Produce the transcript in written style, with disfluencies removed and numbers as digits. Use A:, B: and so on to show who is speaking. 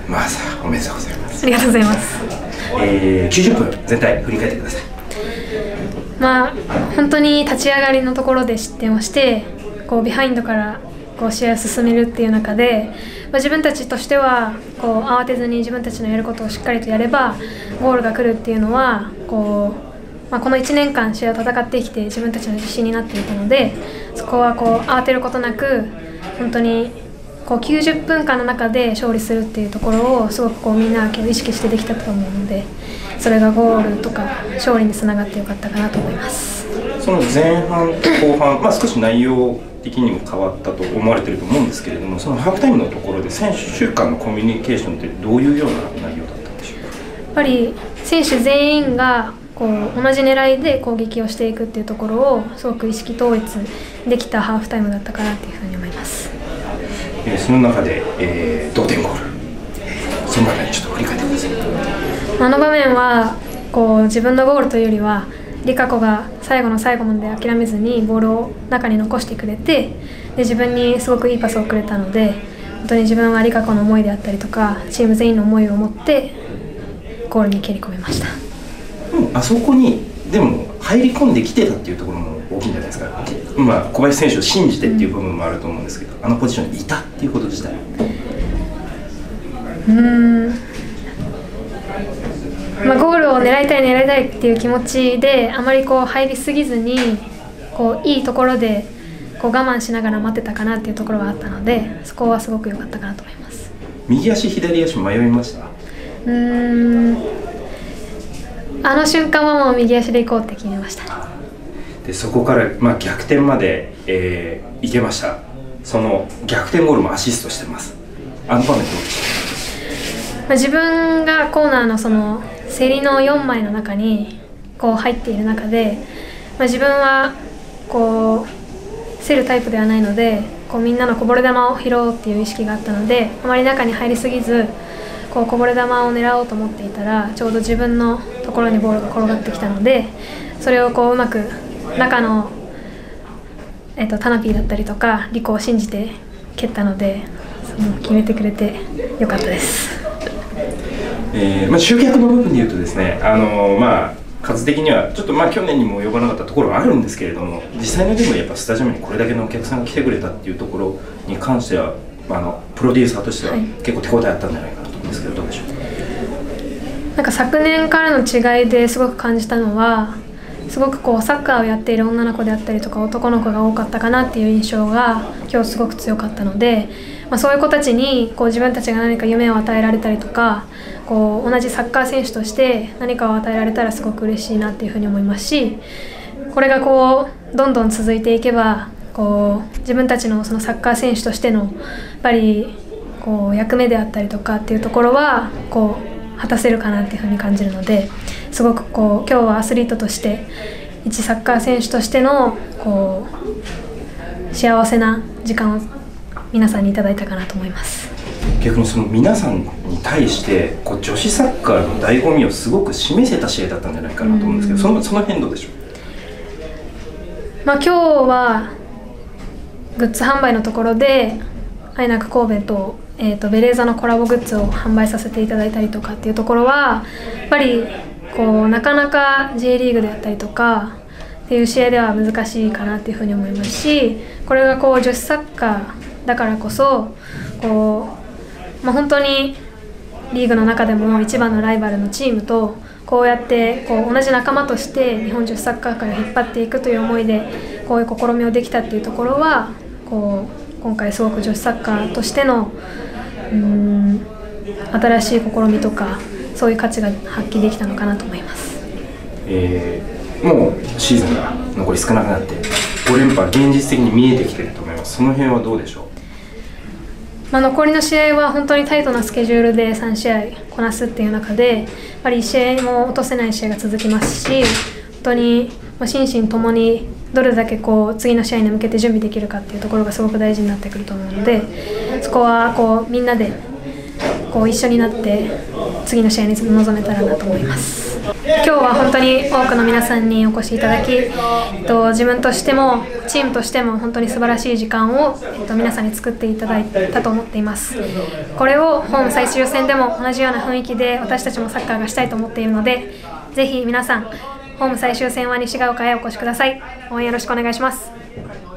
A: まずおめでとうございます。
B: ありがとうございます。
A: 90分全体振り返ってください。
B: 本当に立ち上がりのところで失点をしてビハインドから試合を進めるっていう中で、自分たちとしては慌てずに自分たちのやることをしっかりとやればゴールが来るっていうのはこの1年間試合を戦ってきて自分たちの自信になっていたので、そこは慌てることなく本当に90分間の中で勝利するっていうところをすごくみんな意識してできたと思うので、それがゴールとか勝利につながってよかったかなと思います。
A: その前半後半、少し内容的にも変わったと思われていると思うんですけれども、そのハーフタイムのところで選手間のコミュニケーションってどういうような内容だったんでしょうか。
B: やっぱり選手全員が同じ狙いで攻撃をしていくっていうところをすごく意識統一できたハーフタイムだったかなというふうに思います。
A: その中で、同点ゴール、その場面ちょっと振り返ってください。
B: あの場面は自分のゴールというよりは璃花子が最後の最後まで諦めずにボールを中に残してくれて、で自分にすごくいいパスをくれたので、本当に自分は璃花子の思いであったりとかチーム全員の思いを持ってゴールに蹴り込みました。
A: あそこにでも入り込んできてたっていうところも大きいんじゃないですか。小林選手を信じてっていう部分もあると思うんですけど、あのポジションにいたっていうこと自体、
B: ゴールを狙いたいっていう気持ちであまり入りすぎずにいいところで我慢しながら待ってたかなっていうところがあったので、そこはすごく良かったかなと思います。
A: 右足左足迷いました。
B: あの瞬間はもう右足で行こうって決めました。
A: でそこから、逆転まで、いけました。その逆転ゴールもアシストしてます。あの場面どうでした？
B: 自分がコーナーのその競りの4枚の中に入っている中で、自分は競るタイプではないのでみんなのこぼれ球を拾おうっていう意識があったので、あまり中に入りすぎずこぼれ球を狙おうと思っていたら、ちょうど自分のところにボールが転がってきたので、それをうまく中の、タナピーだったりとかリコを信じて蹴ったので、決めてくれてよかったです。
A: 集客の部分でいうとですね、数的にはちょっと去年にも及ばなかったところはあるんですけれども、実際のでもやっぱスタジアムにこれだけのお客さんが来てくれたっていうところに関しては、プロデューサーとしては結構手応えあったんじゃないかなと思うんですけど、どうでしょう。
B: 昨年からの違いですごく感じたのは、すごくサッカーをやっている女の子であったりとか男の子が多かったかなっていう印象が今日すごく強かったので、そういう子たちに自分たちが何か夢を与えられたりとか、同じサッカー選手として何かを与えられたらすごく嬉しいなっていうふうに思いますし、これがどんどん続いていけば自分たちのそのサッカー選手としてのやっぱり役目であったりとかっていうところは果たせるかなっていうふうに感じるので、すごく今日はアスリートとして一サッカー選手としての幸せな時間を皆さんにいただいたかなと思います。
A: 逆にその皆さんに対して女子サッカーの醍醐味をすごく示せた試合だったんじゃないかなと思うんですけど、その辺どうでしょう。
B: 今日はグッズ販売のところでアイナック神戸と、ベレーザのコラボグッズを販売させていただいたりとかっていうところはやっぱりなかなか J リーグであったりとかっていう試合では難しいかなっていうふうに思いますし、これが女子サッカーだからこそ本当にリーグの中でも一番のライバルのチームとこうやって同じ仲間として日本女子サッカーから引っ張っていくという思いでこういう試みをできたっていうところは今回すごく女子サッカーとしての新しい試みとかそういう価値が発揮できたのかなと思います。
A: もうシーズンが残り少なくなって5連覇現実的に見えてきていると思います。その辺はどうでしょう。
B: 残りの試合は本当にタイトなスケジュールで3試合こなすっていう中でやっぱり1試合も落とせない試合が続きますし、本当に心身ともにどれだけ次の試合に向けて準備できるかっていうところがすごく大事になってくると思うので、そこはみんなでこう一緒になって次の試合に臨めたらなと思います。今日は本当に多くの皆さんにお越しいただき、自分としてもチームとしても本当に素晴らしい時間を、皆さんに作っていただいたと思っています。これをホーム最終戦でも同じような雰囲気で私たちもサッカーがしたいと思っているので、ぜひ皆さんホーム最終戦は西が丘へお越しください。応援よろしくお願いします。